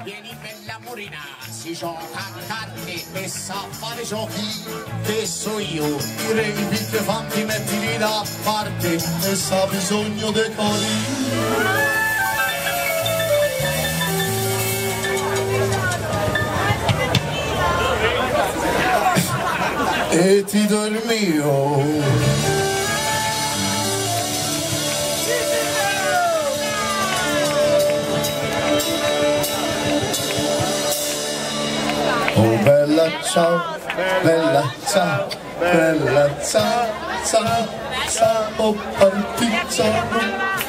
Vieni bella morina, si gioca a carte e sa fare giochi. Che so io, direi i picchefanti mettili da parte e sa bisogno dei cori. E ti do il mio. Oh bella ciao, bella ciao, bella ciao, ciao, ciao partigiano,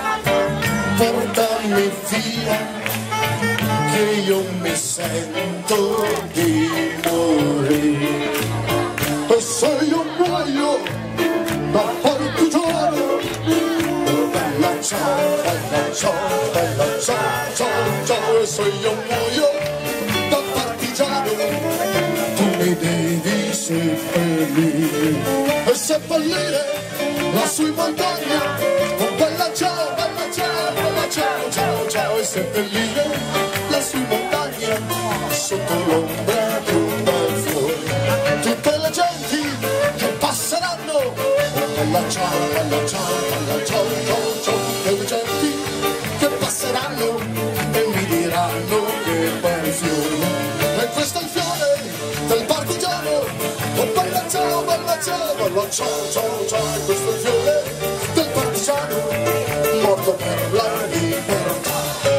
portami via, che io mi sento di morire. E se io muoio da partigiano, oh bella ciao, bella ciao, bella ciao, ciao, ciao, e se io muoio da partigiano, tu mi devi seppellire, e seppellire lassù in montagna, oh bella ciao, bella ciao, bella ciao, ciao, ciao, e seppellire lassù in montagna, sotto l'ombra di un bel fiore, tutte le genti che passeranno, oh bella ciao, bella ciao, bella ciao, ciao, ciao, tutte le genti che passeranno e mi diranno che bel fiore. E questo è il fiore del partigiano, oh bella ciao, bella ciao, bella ciao, ciao, ciao, e questo è il fiore del partigiano, morto per la libertà.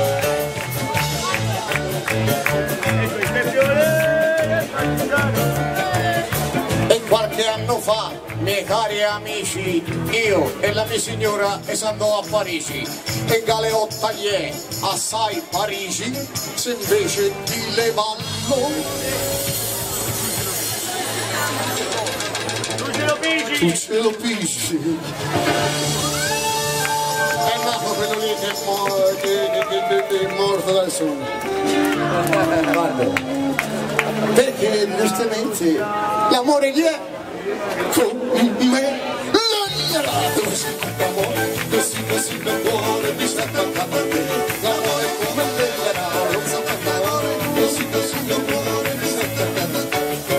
E qualche anno fa, miei cari amici, io e la mia signora andò a Parigi e galeottagliè assai Parigi, se invece di levarlo tu ce lo pisci. È nato quello lì che è morto dal sonno. Guarda, perché giustamente l'amore gli è con me. Così così il cuore mi sta attaccando a te, l'amore è come l'era, non sa parlare, così così il cuore mi sta attaccando a te.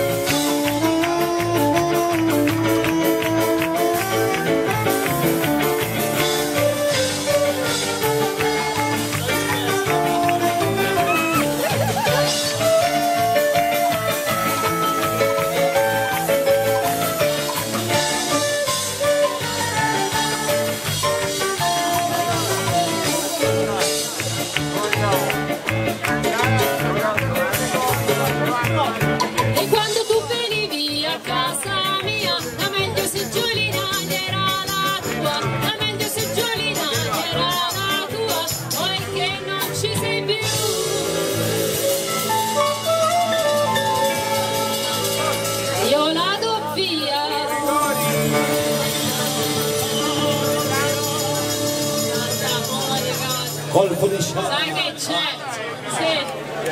Colpo di scena. Sai che c'è? Sì.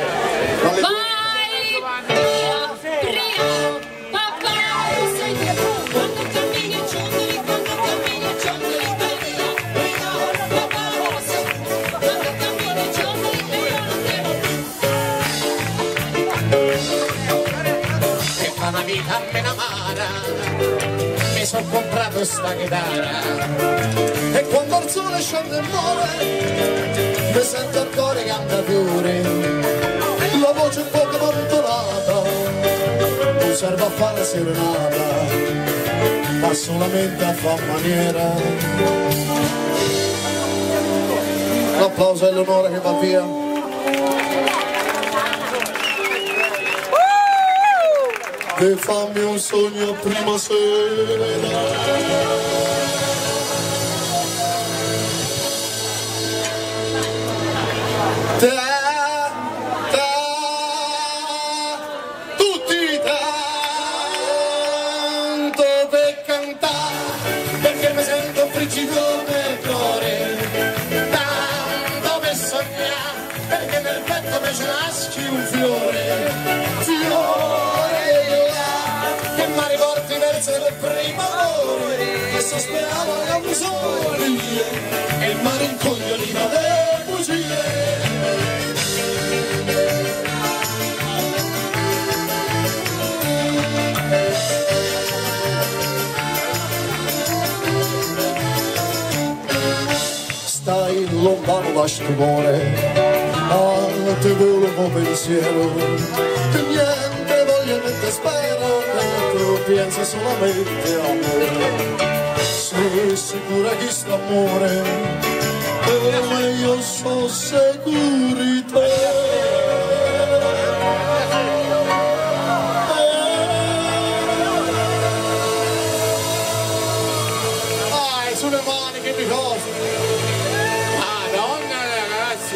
Vai via, primo, papà, sei tu. Quando cammini e ciondoli, quando cammini e ciondoli, vai via, primo, papà, rosa. Quando cammini e ciondoli e io non devo più. E fa una vita appena amara, mi son comprato sta chitarra. E quando il sole scende e muore, mi sento il cuore che canta fiore, la voce un po' abbandonata, non serve a fare serenata, ma solamente a far maniera. L'applauso e l'onore che va via. E fammi un sogno prima sera. Tutti tanto per cantare, perché mi sento frigido nel cuore, tanto per sognare, perché nel petto mi ci nasce un fiore, fiore che mi riporti verso il primo amore, che sospirava la mussolia e il mare incogliolina le bugie. lascio cuore, a te volevo pensiero, che niente voglio niente spero, che tu pensi solamente a me. Sei sicura che sto amore, come io sono sicurita. Sulle mani che mi cosa. Madonna ragazzi.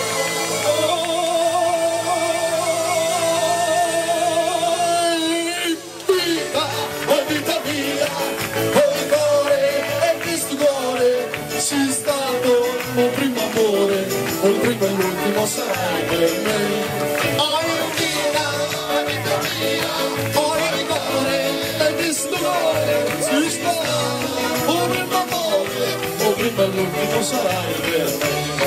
Vita mia, il cuore e questo cuore, sei stato il primo amore, il primo e l'ultimo sarai per me. Vita mia, il cuore e questo cuore, sei stato il primo amore, il primo e l'ultimo sarai per me.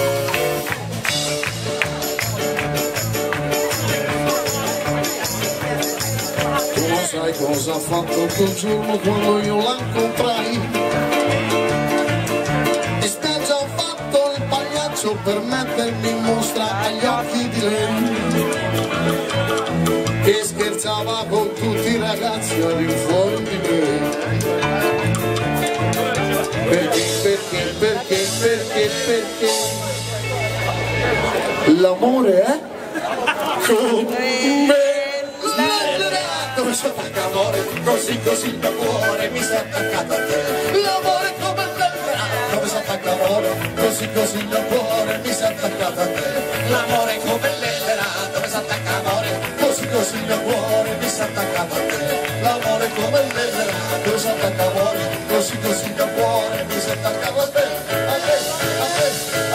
Sai cosa ha fatto quel giorno quando io la incontrai? E sta già fatto il pagliaccio per mettermi in mostra agli occhi di lei, che scherzava con tutti i ragazzi all'infuori di me. Perché l'amore è con me. Dove si attacca amore, così così da cuore mi si è attaccato a te. L'amore come l'albero, dove si attacca amore, così così da cuore mi si è attaccato a te. L'amore come l'albero, dove si attacca amore, così così da cuore mi si è attaccato a te. L'amore come l'albero, dove si attacca amore, così così da cuore mi si è attaccato a te, a te, a te.